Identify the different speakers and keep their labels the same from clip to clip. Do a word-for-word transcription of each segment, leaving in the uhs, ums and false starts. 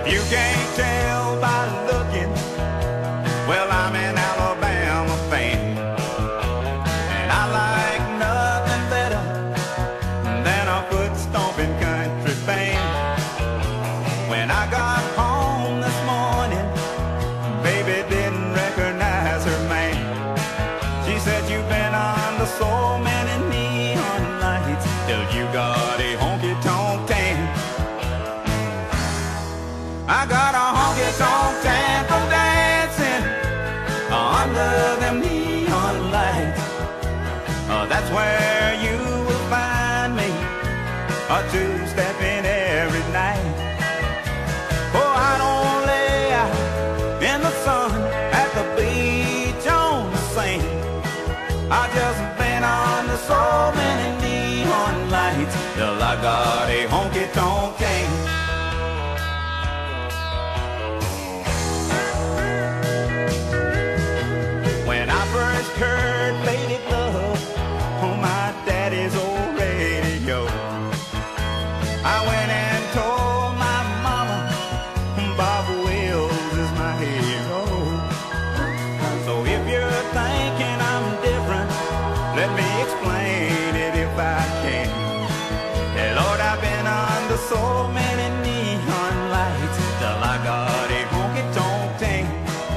Speaker 1: You can't tell by looking, well, I'm an Alabama fan, and I like nothing better than a foot-stomping country band. When I got home this morning, baby didn't recognize her man. She said, you've been under so many neon lights till you got a honky-tonk tan. I got a honky-tonk tan from dancing under them neon lights. Uh, that's where you will find me, a two-stepping every night. Oh, I don't lay out in the sun at the beach on the sand. I just been under so many neon lights till I got a honky-tonk tan. Heard Lady Love on my daddy's old radio. I went and told my mama Bob Wills is my hero. So if you're thinking I'm different, let me explain it if I can. Hey Lord, I've been under so many neon lights till I got a honky-tonk tan.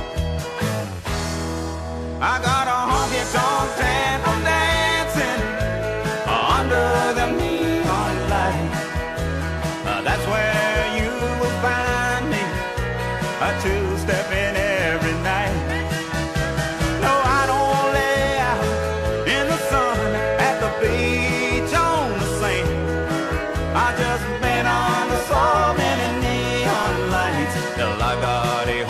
Speaker 1: I got a honky-tonk tan from dancing under them neon lights. Uh, that's where you will find me, a two-stepping every night. No, I don't lay out in the sun at the beach on the sand. I just been under so many neon lights till I got a